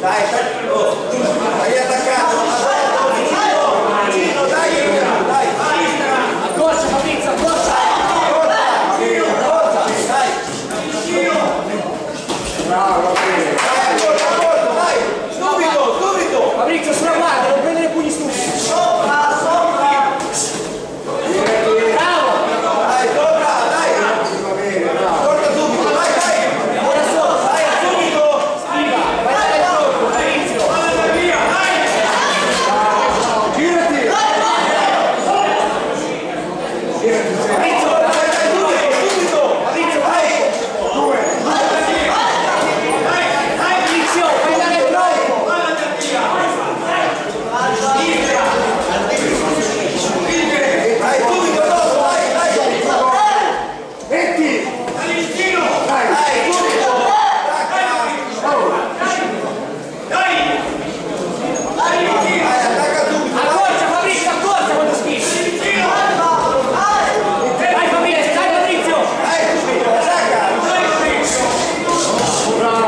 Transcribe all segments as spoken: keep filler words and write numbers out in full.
Dai, dai, oh, hai attaccato. Gino, dai, dai. Accorcia Fabrizio, accorcia. Accorcia, dai. Bravo, dai, accorcia, accorcia, dai. Subito, subito. Fabrizio, sulla guardia, non prendere pugni subito. Sopra, sopra. Bravo. Dai, sopra, dai. Corta subito, dai, dai. Ora sopra. Dai, subito. Stiva, vai dare il colpo, Fabrizio. girati! Fabrizio, Dai, dai, subito, subito. Fabrizio, Dai. Due! Fabrizio, fai dare il colpo. Dai, subito, dopo, dai, dai. Metti! Dai! Dai, subito. Dai, attacca subito. Accorcia Fabrizio, accorcia quando spingi. Dai Fabrizio, dai Fabrizio. Dai, subito, attacca. Bravo!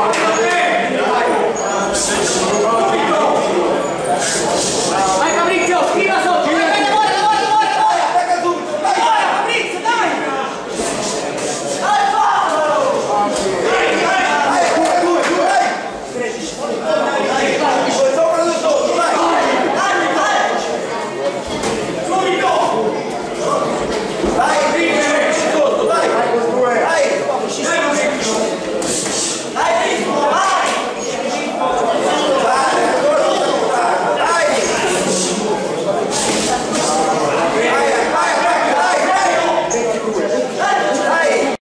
Vai Fabrizio, scriva sotto. Vai, vai, lavora, lavora, lavora, lavora. Attacca subito, dai. Lavora Fabrizio, dai. Dai, due, due, due, dai. Due sopra, due sotto, dai. Dai, sotto, dai. Dai con due! Dai. Dai, ancora non sta dai. Vai, vai, attacca, dai, dai. Dai.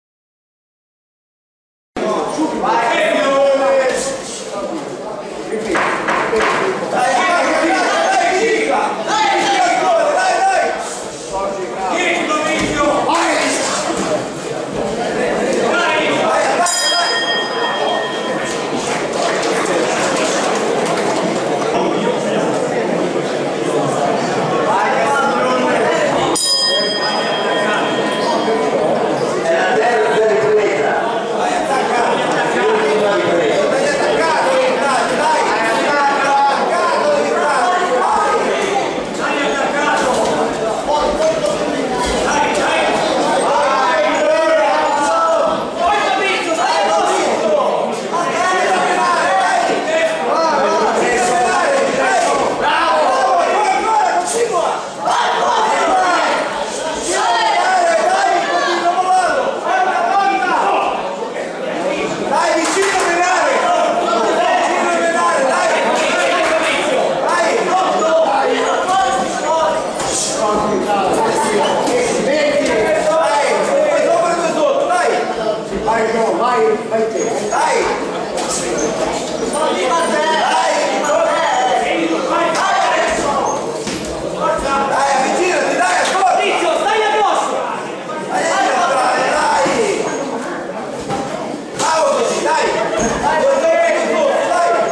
Dai, attacca, dai, viva. Dai, ancora, dai, dai. Vai, attacca, dai. Vai, attacca. Dai, attaccato, dai, dai. Attaccato, Vai Fabrizio, stai addosso. dai, vicino a menare! Vicino a menare, dai! Vai Fabrizio. Dai! Dai! Due sopra, due sotto, dai! Vai no, vai, vai te! Dai! Dai, avvicinati, dai, ancora! Fabrizio, stai addosso. Dai, dai, dai! Bravo così, dai! Due sopra, due sotto,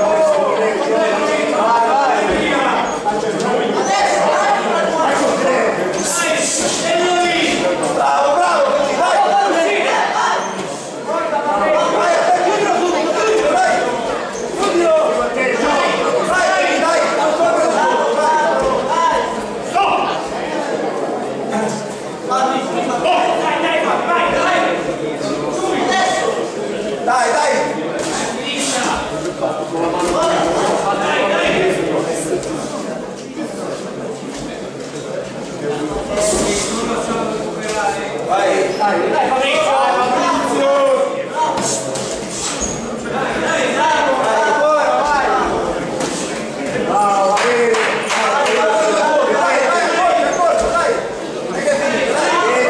dai! Bravo, bravo così, dai! Vai, chiudilo subito, chiudilo, dai! Chiudilo! Dai, dai, due sopra, due sotto, dai! Dai, dai! Vai! Dai Fabrizio. Ancora, vai! Bravo, bene! Dai, dai, corri, corri, dai! Dai, che finito, dai!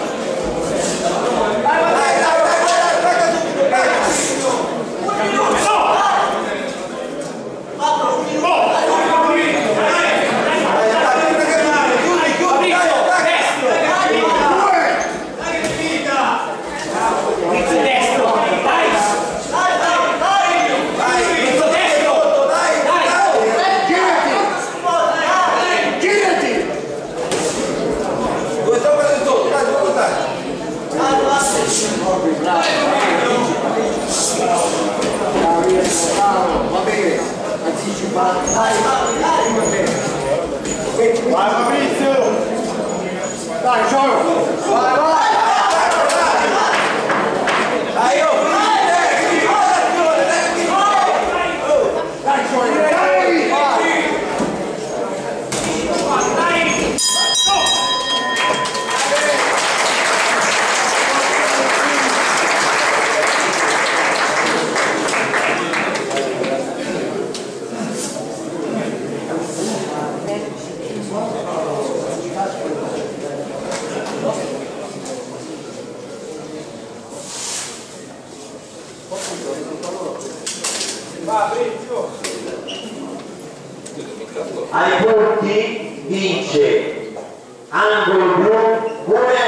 Dai, dai, dai, dai, attacca subito, dai! Vai Fabrizio! Dai, gioco! Vai, vai! Dai, oh, dai, Dai, gioco! Dai! Ai punti vince angolo blu, buone